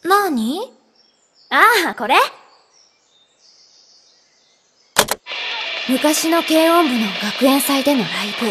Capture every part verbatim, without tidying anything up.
なに？ ああ、これ？昔の軽音部の学園祭でのライブ。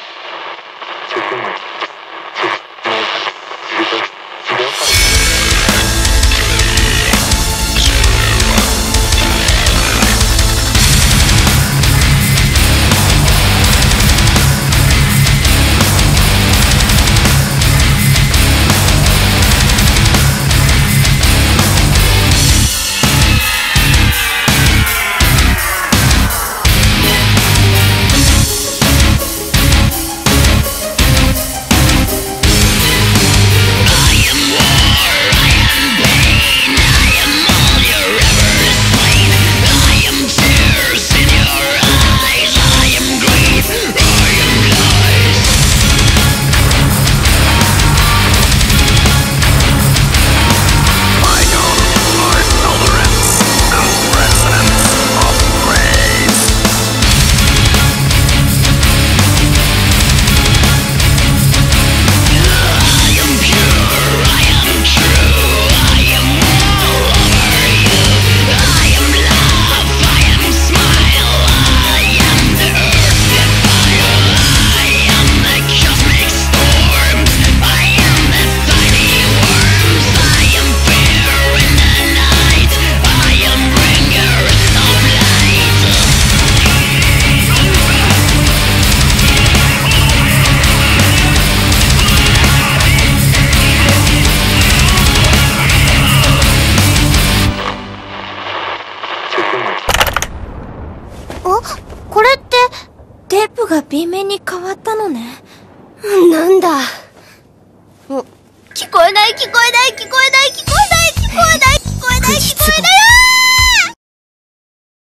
これって、テープが B 面に変わったのね。 なんだ。 お、聞こえない聞こえない聞こえない聞こえない聞こえない聞こえない聞こえない聞こえない